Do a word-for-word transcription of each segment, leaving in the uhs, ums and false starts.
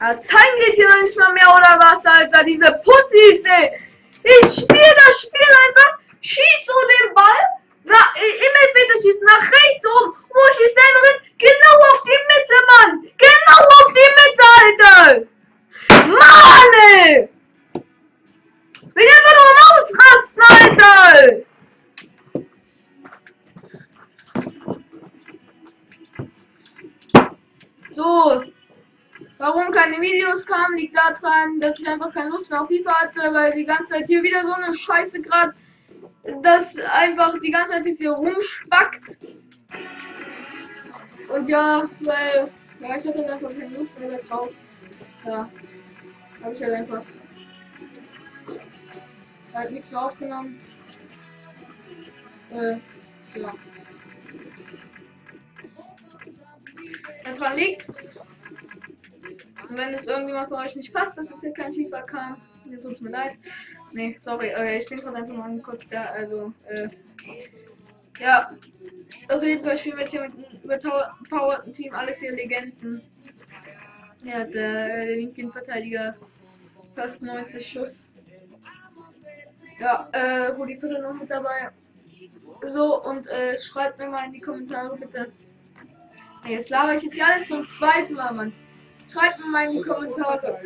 Ja, zeigen geht hier noch nicht mal mehr oder was, Alter. Diese Pussys, ey. Ich spiele das Spiel einfach, schieß so den Ball, na, im Elfmeter schießen, nach rechts oben. Wo schießt der hin? Genau auf die Mitte, Mann. Genau auf die Mitte, Alter. Mann, ey. Will einfach nur am Ausrasten, Alter. So. Warum keine Videos kamen, liegt daran, dass ich einfach keine Lust mehr auf FIFA hatte, weil die ganze Zeit hier wieder so eine Scheiße gerade, dass einfach die ganze Zeit hier rumspackt. Und ja, weil, ja, ich hatte einfach keine Lust mehr drauf. Ja, habe ich halt einfach halt nichts mehr aufgenommen. Äh, ja. Daran liegt's. Und wenn es irgendjemand von euch nicht passt, dass jetzt hier kein FIFA kam, mir tut's mir leid. Nee, sorry, äh, ich bin gerade einfach mal angeguckt, ja, also, äh, ja, auf jeden Fall spielen wir jetzt hier mit, mit Power Team alles hier Legenden. Ja, der linke Verteidiger fast neunzig Schuss. Ja, äh, Rudi Viertel noch mit dabei. So, und äh, schreibt mir mal in die Kommentare bitte. Jetzt laber ich jetzt ja alles zum zweiten Mal, Mann. Schreibt mir mal in die Kommentare,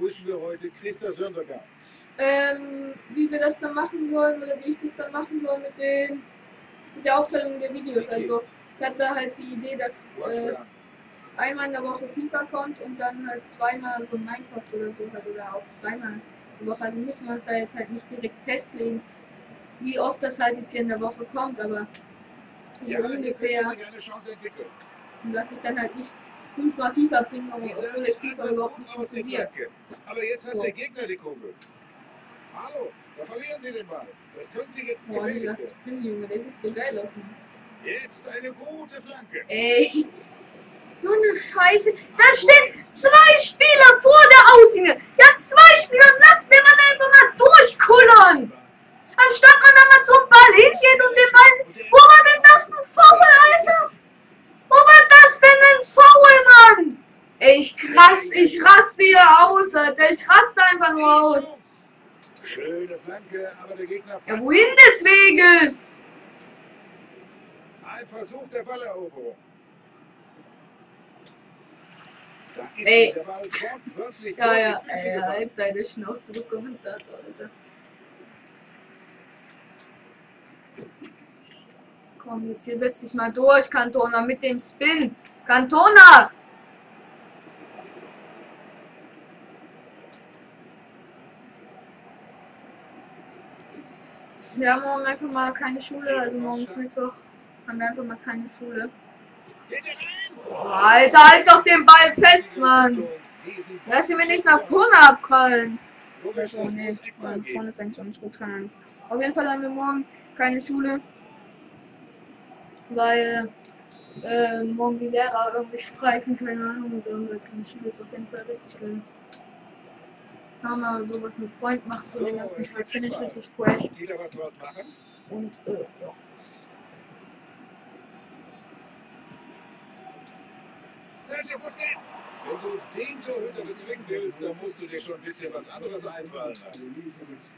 ähm, wie wir das dann machen sollen oder wie ich das dann machen soll mit, den, mit der Aufteilung der Videos. Also ich hatte halt die Idee, dass äh, einmal in der Woche FIFA kommt und dann halt zweimal so Minecraft oder so halt, oder auch zweimal die Woche. Also müssen wir uns da jetzt halt nicht direkt festlegen, wie oft das halt jetzt hier in der Woche kommt, aber so ja, ungefähr. Und dass ich dann halt nicht fünfmal FIFA bringe, obwohl ich FIFA überhaupt nicht interessiert. Aber jetzt hat so. Der Gegner die Kugel. Hallo, da verlieren sie den Ball. Das könnte jetzt Boah, das Spin, Junge, der sieht so geil aus. Ne? Jetzt eine gute Flanke. Ey, so eine Scheiße. Da stehen zwei Spieler vor der Auslinie. Ja, zwei Spieler, lasst den Mann einfach mal durchkullern. Anstatt man da mal zum Ball hingeht und den Ball... Wo war denn das ein Foul, Alter? Wo war das denn ein Foul, Mann? Ey, ich krass, ich raste hier aus, Alter. Ich raste einfach nur aus. Schöne Flanke, aber der Gegner... Ja, wohin des Weges? Ein Versuch der Balleroberung. Ey. Der Ball kommt wirklich ja, ja, ey, halt deine Schnauze, du Kommentator, Alter. Komm, jetzt hier setz dich mal durch, Cantona, mit dem Spin. Cantona! Wir haben morgen einfach mal keine Schule, also morgen ist Mittwoch, haben wir einfach mal keine Schule. Oh, Alter, halt doch den Ball fest, Mann! Lass ihn mir nicht nach vorne abprallen. Also, nee, Mann, vorne ist eigentlich auch nicht gut dran. Auf jeden Fall haben wir morgen keine Schule. Weil äh, morgen die Lehrer irgendwie streiken, keine Ahnung, und irgendwie keine Schule ist auf jeden Fall richtig geil. Haben wir sowas mit Freund macht, so den ganzen Tag, finde ich richtig fresh. Und äh, ja. Wenn du den Torhüter bezwingen willst, dann musst du dir schon ein bisschen was anderes einfallen lassen.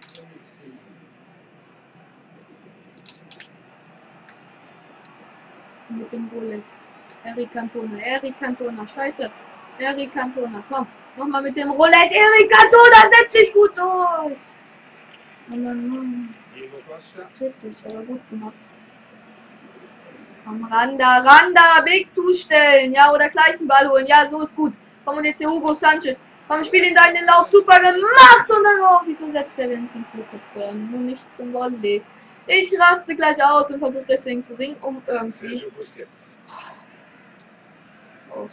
Mit dem Bullet. Eric Cantona, Eric Cantona, scheiße. Eric Cantona, komm. Nochmal mit dem Roulette. Eric Cantona, setz dich gut durch. Und dann kritisch, aber gut gemacht. Komm, Randa, Randa, Weg zustellen. Ja, oder gleich einen Ball holen. Ja, so ist gut. Komm, und jetzt hier Hugo Sanchez. Komm, spiel ihn da in den Lauf. Super gemacht. Und dann, oh, wieso setzt der denn zum Flugkopf? Nur nicht zum Volley. Ich raste gleich aus und versuche deswegen zu singen, um irgendwie. Oh,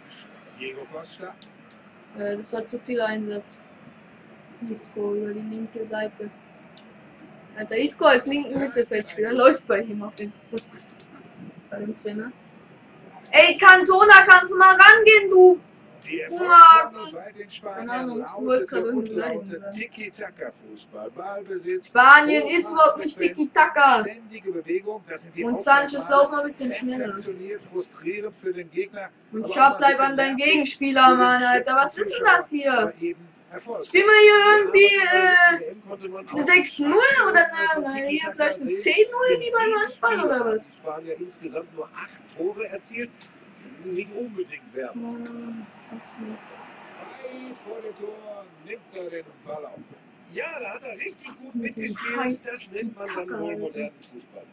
äh, das war zu viel Einsatz. Isco über die linke Seite. Alter, Isco als linken Mittelfeldspieler läuft bei ihm auf den bei dem Trainer. Ey, Cantona, kannst du mal rangehen, du Die Magen. Erfolgsformel bei den Keine Spaniern Ahnung, ich wollte gerade lautete und irgendwie beleidigen lautet sagen. Tiki-Taka-Fußball. Ballbesitz, Spanien hohe ist überhaupt nicht Passfrequenz, Tiki-Taka. ständige Bewegung. Das sind die Und Sanchez Aufwärmale. laufen ein bisschen schneller. Perfektioniert, frustrierend für den Gegner. Und aber schau, auch ein bleib bisschen an deinem nervig Gegenspieler, für den Mann, Alter. Was geschätzten ist denn das Zuschauer, hier? aber eben Erfolg. Spielen wir hier Ja, irgendwie aber schon bei der äh, letzten W M konnte man eine auch sechs null oder eine, eine, hier Tiki-Taka vielleicht eine sehen. zehn null In wie beim sieben Handball Spielen oder haben was? die Spanier insgesamt nur acht Tore erzielt. Nicht unbedingt Werbung. Hm, hab's nicht. Weit vor dem Tor nimmt er den Ball auf. Ja, da hat er richtig gut Mit dem mitgespielt. scheiß Das nennt man dann Tiki-Taka, wohl Alter. modernen Fußball.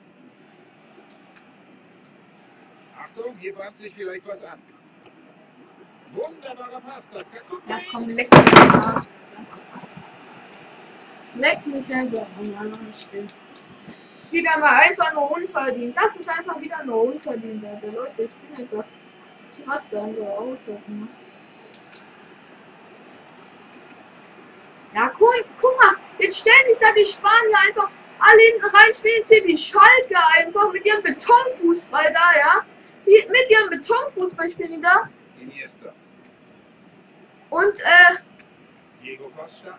Achtung, hier bahnt sich vielleicht was an. Wunderbarer Pass, das kann gut Ja, gehen. komm, leck mich am Arsch. Leck mich selber am Arsch. Ist wieder mal einfach nur unverdient. Das ist einfach wieder nur unverdient, Alter. Leute, ich bin einfach. Ich hasse da einfach aus. Ja, guck, guck mal, jetzt stellen sich da die Spanier einfach alle hinten rein, spielen sie wie Schalke einfach mit ihrem Betonfußball da, ja? Die, mit ihrem Betonfußball spielen die da. Iniesta. Und, äh, Diego Costa.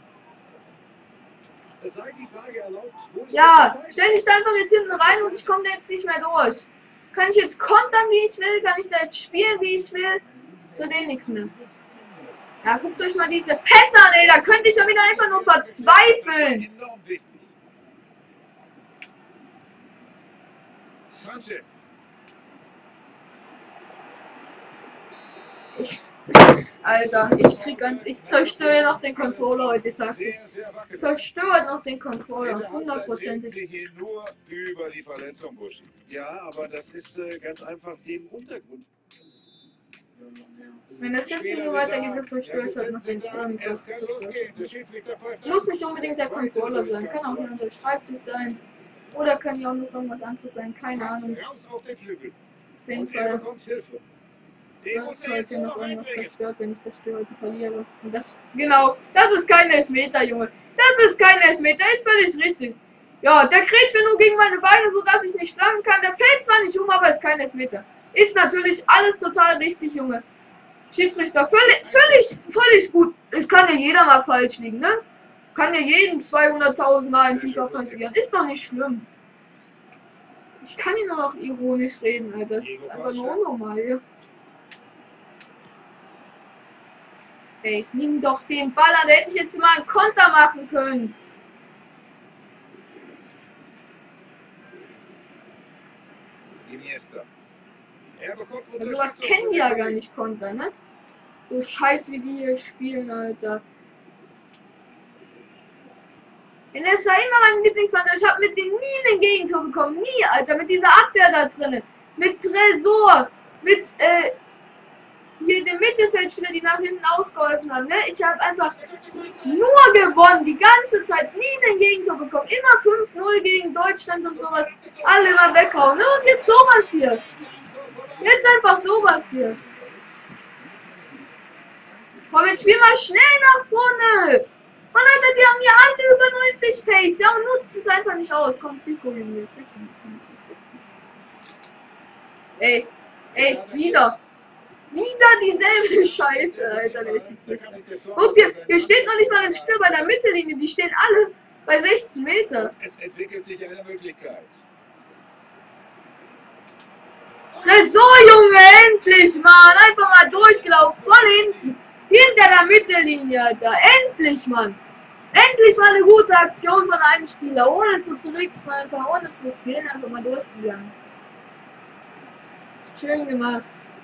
Es sei die Frage erlaubt, wo ist ja, der stell dich da einfach jetzt hinten rein und ich komme da jetzt nicht mehr durch. Kann ich jetzt kontern, wie ich will? Kann ich da jetzt spielen, wie ich will? Zu denen nichts mehr. Ja, guckt euch mal diese Pässe an, ey. Da könnte ich ja wieder einfach nur verzweifeln. Enorm wichtig. Sanchez. Ich, Alter, ich krieg ein, ich zerstöre noch den Controller heute, sagt ich. Sehr, sehr wackelig. Zerstöre noch den In Controller, der Halbzeit reden hundertprozentig. Sie hier nur über die Verletzung, Buschi. Ja, aber das ist äh, ganz einfach dem Untergrund. Wenn das jetzt nicht so weitergeht, dann zerstöre ich halt noch den irgendwas. Es kann Zerstöre. losgehen. Der Schiedsrichter pfeift ab. Muss nicht unbedingt der Controller sein, kann auch jemand der Schreibtisch sein. Oder kann ja auch nur irgendwas anderes sein, keine Pass Ahnung. raus auf den Flügel. Auf jeden Und er Fall bekommt Hilfe. Den wird muss er jetzt heute nur noch noch irgendwas einbringen. zerstört, wenn ich das Spiel heute verliere. Und das, genau, das ist kein Elfmeter, Junge. Das ist kein Elfmeter, ist völlig richtig. Ja, der kriegt mir nur gegen meine Beine, so dass ich nicht flanken kann. Der fällt zwar nicht um, aber ist kein Elfmeter. Ist natürlich alles total richtig, Junge. Schiedsrichter, völlig, völlig, völlig gut. Es kann ja jeder mal falsch liegen, ne? Kann ja jeden zweihunderttausend Mal in FIFA passieren. Ist doch nicht schlimm. Ich kann hier nur noch ironisch reden, Alter. Das ist einfach nur unnormal hier. Ey, nimm doch den Ball an. Da hätte ich jetzt mal einen Konter machen können. Iniesta. Er bekommt Ja, sowas Unterstützung kennen von die ja den gar Kollegen. nicht, Konter, ne? So scheiß wie die hier spielen, Alter. Wenn das war immer mein Lieblingskonter. Ich habe mit dem nie ein Gegentor bekommen. Nie, Alter. Mit dieser Abwehr da drinnen. Mit Tresor. Mit, äh, hier dem Mittelfeldspieler, die nach hinten ausgeholfen haben, ne? Ich habe einfach nur gewonnen. Die ganze Zeit. Nie ein Gegentor bekommen. Immer fünf null gegen Deutschland und sowas. Alle immer weghauen. Ne? Und jetzt sowas hier. Jetzt einfach sowas hier. Komm, jetzt spiel mal schnell nach vorne. Mann, Alter, die haben hier alle über neunzig Pace. Ja, und nutzen es einfach nicht aus. Komm, Zico, Junge. Zico, Zico, Zico, Zico. Ey, ey, wieder. Wieder dieselbe Scheiße, Alter, der Schiedsrichter. Guck dir, hier steht noch nicht mal ein Spieler bei der Mittellinie. Die stehen alle bei sechzehn Meter. Es entwickelt sich eine Möglichkeit. Tresor, Junge, endlich, Mann. Einfach mal durchgelaufen. Voll hinten. Hinter der Mittellinie, Alter. Endlich, Mann. Endlich mal eine gute Aktion von einem Spieler. Ohne zu tricksen, einfach ohne zu skillen. Einfach mal durchgegangen. Schön gemacht.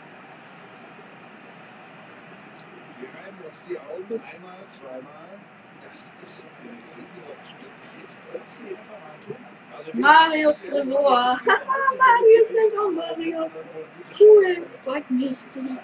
Wir reiben uns die Augen einmal, zweimal. Das ist ein Riesenrückschritt. Jetzt können Sie einfach mal tun. Also Marius Tresor. Marius Tresor, Marius. Cool. Freut mich.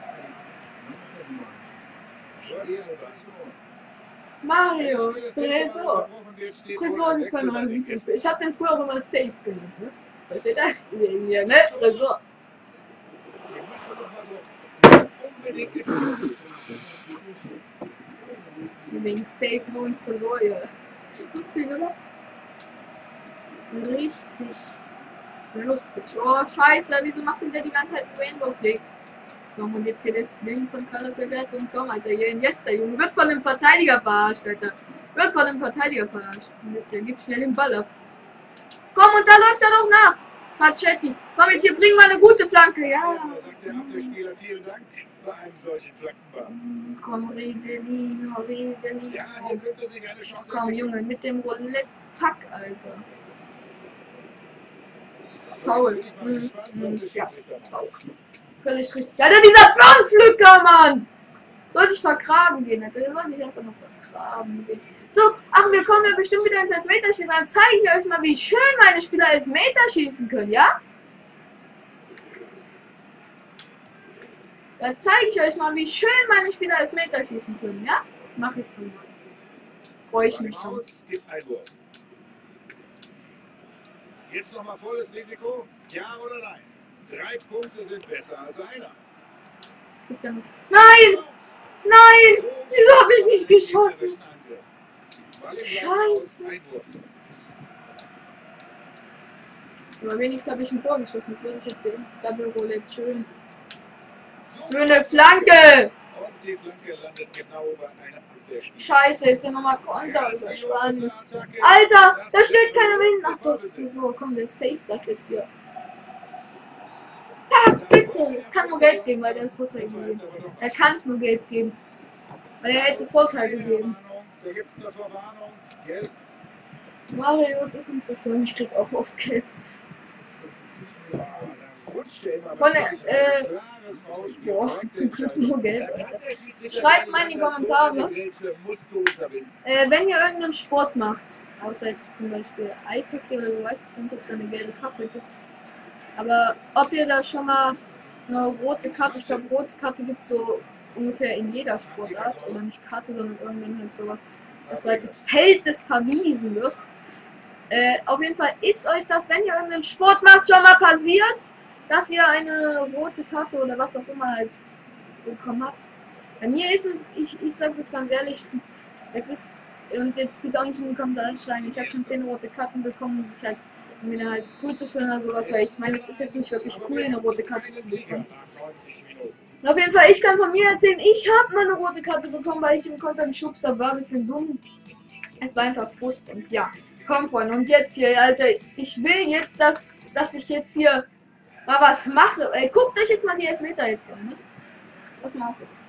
Marius Tresor. Tresor ist ein neuer Lieblingsspiel. Ich hab den früher auch immer Safe genannt, ne? Versteht das? Wegen hier, ne? Tresor. Sie müssen doch mal so unbedingt Wegen Safe nur ein Tresor hier. Lustig, oder? Richtig lustig. Oh, scheiße, wieso macht denn der die ganze Zeit einen Rainbow Flick? Komm, und jetzt hier der Swing von Carlos Alberto und komm, Alter, hier Iniesta, Junge, wird von einem Verteidiger verarscht, Alter. Wird von einem Verteidiger verarscht. Und jetzt hier, gib schnell den Ball ab. Komm, und da läuft er doch nach. Facchetti. Komm, jetzt hier, bring mal eine gute Flanke, ja. Da sagt der Abwehrspieler vielen Dank bei einem solchen Flankenball. Komm, Regelino, Regelino. Ja, hier könnte sich eine Chance Komm, entwickeln. Junge, mit dem Roulette. Fuck, Alter. Also, Faul. jetzt bin ich mal Mhm. gespannt, was Mhm. der Ja, Schiedsrichter macht. faul. Völlig richtig. Alter, dieser Planpflücker, Mann! Soll sich vergraben gehen, Alter. Der soll sich einfach noch vergraben gehen. So, ach, wir kommen ja bestimmt wieder ins Elfmeterschießen. Dann zeige ich euch mal, wie schön meine Spieler Elfmeter schießen können, ja? Dann zeige ich euch mal, wie schön meine Spieler Elfmeter schießen können, ja? Mach ich dann mal. Freue ich mich schon. Aus, gibt Einwurf. Jetzt nochmal volles Risiko. Ja oder nein? Drei Punkte sind besser als einer. Es gibt ja noch. Nein! Nein! Wieso habe ich nicht geschossen? Scheiße. Aber wenigstens habe ich ein Tor geschossen, das würde ich jetzt sehen. Double Roulette, schön. Schöne Flanke! Und die Flanke landet genau bei einem Abwehrspieler. Scheiße, jetzt hier nochmal Konter über Spanien. Alter, da steht keiner mehr hin. Ach doch, so, komm, der safe das jetzt hier. Ah, bitte! Ich kann nur Geld geben, weil der ist Vorteil gegeben. Er kann es nur Geld geben. Weil er hätte Vorteil gegeben. Da gibt es eine Verwarnung. Gelb. Marius ist nicht so schön, ich krieg auch oft Geld. Von Von der, äh, boah, zum Glück nur Geld, Alter. Schreibt mal in die Kommentare, äh, wenn ihr irgendeinen Sport macht, außer jetzt zum Beispiel Eishockey oder so, weiß ich nicht, ob es eine gelbe Karte gibt. Aber ob ihr da schon mal eine rote Karte, ich glaube rote Karte gibt es so ungefähr in jeder Sportart, oder nicht Karte, sondern irgendwann halt sowas, dass du halt das Feld des verwiesen wirst. Äh, auf jeden Fall ist euch das, wenn ihr irgendeinen Sport macht, schon mal passiert, dass ihr eine rote Karte oder was auch immer halt bekommen habt. Bei mir ist es, ich, ich sage das ganz ehrlich, es ist, und jetzt bitte auch nicht in die Kommentare schreiben, ich habe schon zehn rote Karten bekommen, um sich halt, um wieder halt cool zu fühlen oder sowas, weil ich meine, es ist jetzt nicht wirklich cool, eine rote Karte zu bekommen. Und auf jeden Fall, ich kann von mir erzählen, ich habe mal eine rote Karte bekommen, weil ich im Konter geschubst habe, war ein bisschen dumm. Es war einfach Frust und ja, komm Freunde, und jetzt hier, Alter, ich will jetzt, dass, dass ich jetzt hier mal was mache. Ey, guckt euch jetzt mal die Elfmeter jetzt an, ne? Pass mal auf jetzt.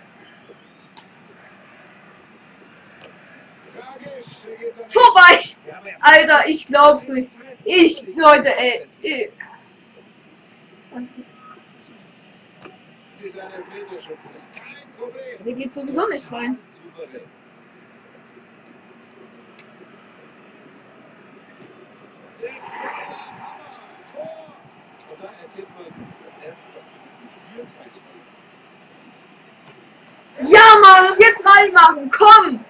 Vorbei! Alter, ich glaub's nicht. Ich, Leute, ey. ey. Der geht sowieso nicht rein. Ja, Mann, jetzt reinmachen, komm!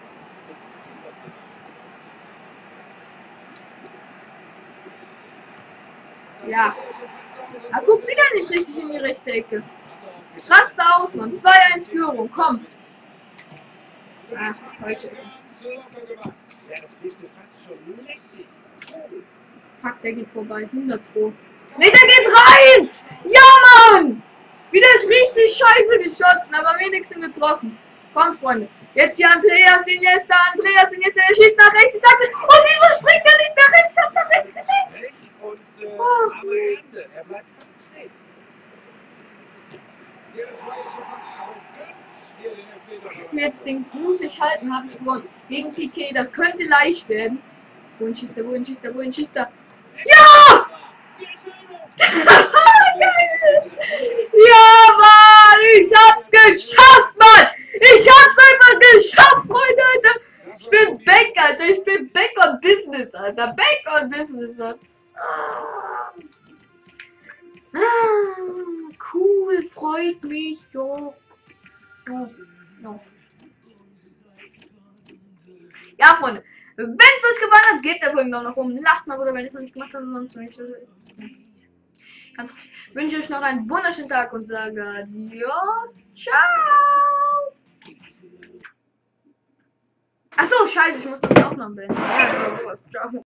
Ja. Er guckt wieder nicht richtig in die rechte Ecke. Ich raste aus, Mann. zwei eins Führung, komm. Ach, heute. Fuck, der geht vorbei. hundert Pro. Ne, der geht rein! Ja, Mann! Wieder richtig scheiße geschossen, aber wenigstens getroffen. Komm, Freunde. Jetzt hier Andreas Iniesta, Andreas Iniesta, er schießt nach rechts. Ich sagte, und wieso springt er nicht nach rechts? Ich hab nach rechts gelegt. Und, äh, Oh. aber Hände. Er bleibt fast stehen. Ja, das war ja schon fast arrogant. Hier den Elfmeter. Jetzt den muss ich halten, habe ich gewonnen. Gegen Piquet, das könnte leicht werden. Wohin schießt er, wohin schießt er, wohin schießt er? Ja! Geil! Ja, Mann! Ich hab's geschafft, Mann! Ich hab's einfach geschafft, Freunde, Alter! Ich bin back, Alter! Ich bin back on business, Alter! Back on business, Mann! Ah, ah, cool, freut mich, jo. Jo. Jo. Ja, Freunde, wenn es euch gefallen hat, gebt der Folge noch nach oben, lasst mal, oder wenn ihr es noch nicht gemacht habt, sonst nicht. Ganz ruhig. Ich wünsche euch noch einen wunderschönen Tag und sage adios, ciao. Achso, scheiße, ich muss noch die Aufnahmen beenden. Ja, sowas, ciao.